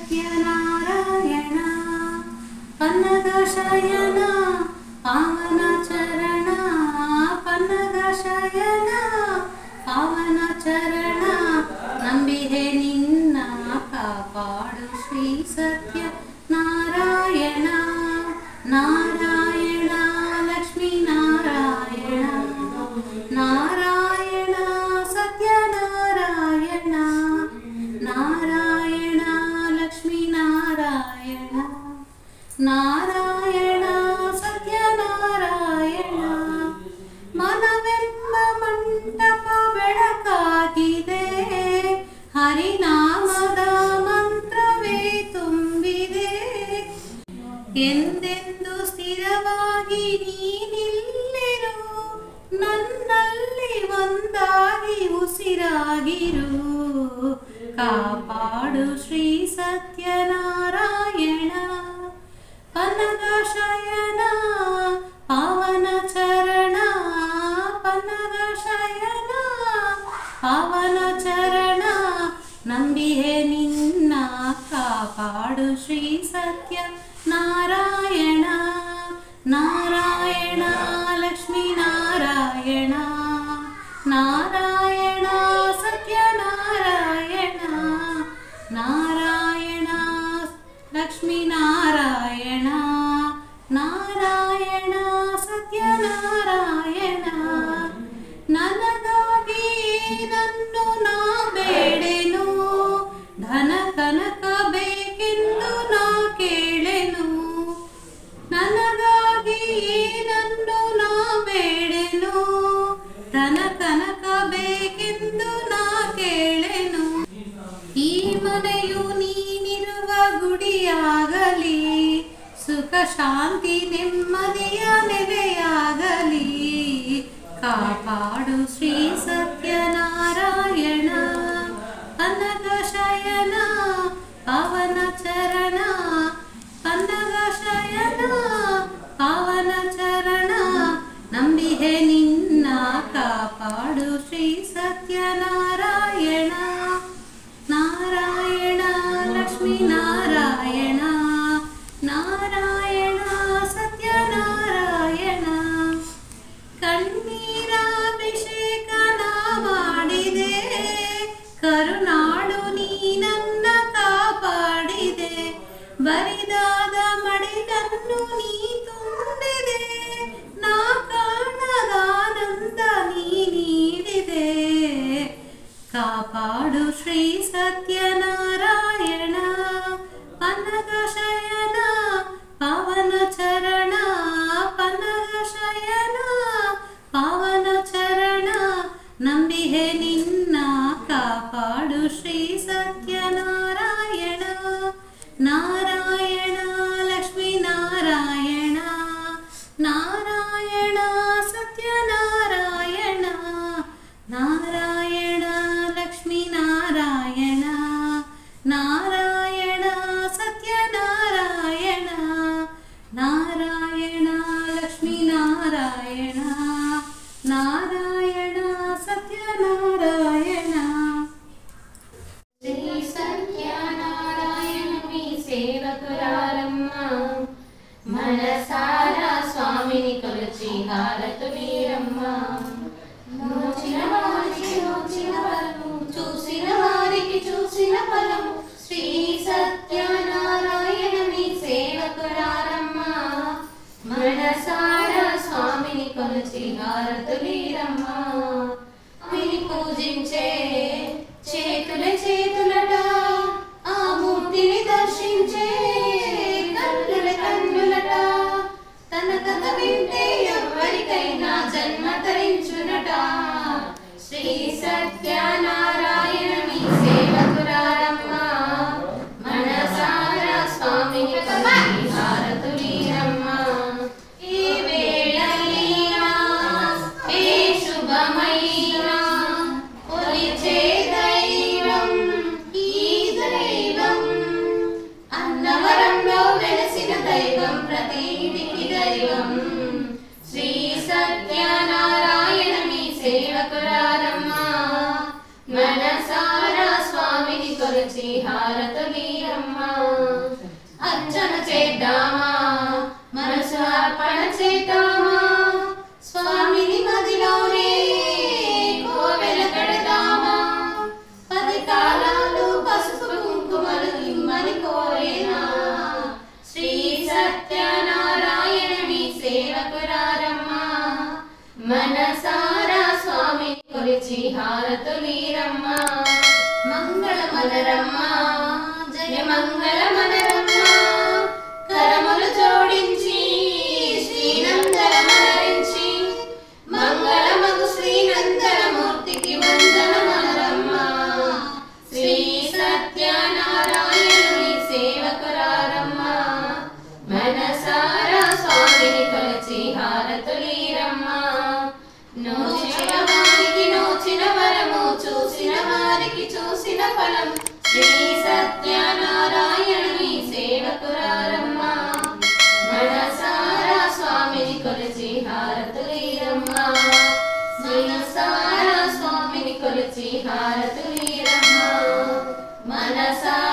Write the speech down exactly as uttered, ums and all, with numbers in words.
सत्यनारायण पन्नग शयन पावन चरण पन्नग शयन पावन चरण ನಂಬಿಹೆ ನಿನ್ನ ಕಾಪಾಡು ಶ್ರೀ ಸತ್ಯ ನಾರಾಯಣ ನಾರಾಯಣ ಲಕ್ಷ್ಮೀ ನಾರಾಯಣ ನಾರಾಯಣ ಸತ್ಯನಾರಾಯಣ ನಾರಾಯಣ ಲಕ್ಷ್ಮೀ ನಾರಾಯಣ ನಾರಾಯಣ ಸತ್ಯನಾರಾಯಣ ಮನವೆಂಬ ಮಂಟಪ ಬೆಳಕಾಗಿದೆ ಹರಿನಾಮದ ಮಂತ್ರವೇ ತುಂಬಿದೆ ಎಂದೆಂದು ಸ್ಥಿರವಾಗಿ ನೀನಿಲ್ಲಿರು ನನ್ನಲ್ಲಿ ಒಂದಾಗಿ ಉಸಿರಾಗಿರು ಕಾಪಾಡು ಶ್ರೀ ಸತ್ಯನಾರಾಯಣ ಪನ್ನಗ ಶಯನ ಪಾವನ ಚರಣ ಪನ್ನಗ ಶಯನ ಪಾವನ ಚರಣ ನಂಬಿಹೆ ನಿನ್ನ ಕಾಪಾಡು ಶ್ರೀ ಸತ್ಯ ನಾರಾಯಣ ನಾರಾಯಣ ಲಕ್ಷ್ಮೀ ನಾರಾಯಣ ನಾರಾಯಣ ಸತ್ಯನಾರಾಯಣ ನಾರಾಯಣ ಲಕ್ಷ್ಮೀ ನಾರಾಯಣ ನಾರಾಯಣ ಸತ್ಯನಾರಾಯಣ ನನಗಾಗಿ ನನ್ನು ನಾ ಬೇಡೆನು ಧನ ಕನಕ ಬೇಕೆಂದು ನಾ ಕೇಳೆನು ನನಗಾಗಿ ನನ್ನು ನಾ ಬೇಡೆನು ಧನ ಕನಕ ಬೇಕೆಂದು ನಾ ಕೇಳೆನು ಈ ಮನೆಯು ನೀನಿರುವ ಗುಡಿಯಾಗಲಿ ಸುಖ ಶಾಂತಿ ನೆಮ್ಮದಿಯ ನೆಲೆಯಾಗಲಿ ಕಾಪಾಡು ಶ್ರೀ ಸತ್ಯನಾರಾಯಣ ಪನ್ನಗ ಶಯನ ಪಾವನ ಚರಣ ಪನ್ನಗ ಶಯನ ಪಾವನ ಚರಣ ನಂಬಿಹೆ ನಿನ್ನ ಕಾಪಾಡು ಶ್ರೀ ಸತ್ಯನಾರಾಯಣ ನಾರಾಯಣ ಲಕ್ಷ್ಮೀ ನಾರಾಯಣ ನಾರಾಯಣ ಸತ್ಯನಾರಾಯಣ ಕಣ್ಣೀರಾಭಿಷೇಕನ ಮಾಡಿದೆ ಕರುನಾಡು ನೀ ನನ್ನ ಕಾಪಾಡಿದೆ ಬರಿದಾದ ಮಡಿಲನ್ನು ನೀ ತುಂಬಿದೆ ನಾ ಕಾಣದಾನಂದ ನೀ ನೀಡಿದೆ ಕಾಪಾಡು ಶ್ರೀ ಸತ್ಯನಾರಾಯಣ ಪನ್ನಗ ಶಯನ ಪಾವನ ಚರಣ ಪನ್ನಗ ಶಯನ ಪಾವನ ಚರಣ ನಂಬಿಹೆ ನಿನ್ನ ಕಾಪಾಡು ಶ್ರೀ ಸತ್ಯನಾರಾಯಣ ನಾರಾಯಣ ಲಕ್ಷ್ಮೀ ನಾರಾಯಣ ನಾರಾಯಣ ಸತ್ಯನಾರಾಯಣ ನಾರಾಯಣ ಲಕ್ಷ್ಮೀ ನಾರಾಯಣ ನಾರಾಯಣ ಸತ್ಯನಾರಾಯಣ ನಾರಾಯಣ ಲಕ್ಷ್ಮೀ ನಾರಾಯಣ ನಾರಾಯಣ ಸತ್ಯನಾರಾಯಣ ಶ್ರೀ ಸತ್ಯನಾರಾಯಣ మీ సేవకురారమ్మ మనసారా స్వామిని కొలిచి హారతులీరమ్మ నోచిన వారికి నోచిన ఫలము చూసిన వారికి చూసిన ఫలము శ్రీ సత్యనారాయణ మీ సేవకురారమ్మ మనసారా స్వామిని కొలిచి హారతులీరమ్మ విని పూజించే చేతుల చేతులట ఆ మూర్తిని దర్శించే కన్నుల కన్నులట తన కథ వింటే ఎవరికైనా జన్మ తరించునట శ్రీ సత్యనారాయణ మీ సేవకురారమ్మ మనసారా స్వామిని కొలిచి హారతులీరమ్మ ఈ వేళైనా ఏ శుభమైనా కొలిచే దైవం ఈ దైవం అన్నవరంలో వెలసిన దైవం ప్రతీదికి దైవం శ్రీ సత్యనారాయణ మీ సేవకురారమ్మ కొలిచి హారతులీరమ్మ మంగళమనరమ్మ జయ మంగళమనరమ్మ కరములు జోడించి శ్రీనందనమనరించి మంగళమగు శ్రీనందనమూర్తికి వందనమనరమ్మ శ్రీ సత్యనారాయణుని సేవకురారమ్మ మనసారా స్వామిని కొలిచి హారతులీరమ్మ నోచిన వారికి నోచిన వరము చూసిన వారికి చూసిన ఫలం శ్రీ సత్యనారాయణుని సేవకురారమ్మ మనసారా స్వామిని కొలిచి హారతులీరమ్మ మనసారా స్వామిని కొలిచి హారతులీరమ్మ మనసారా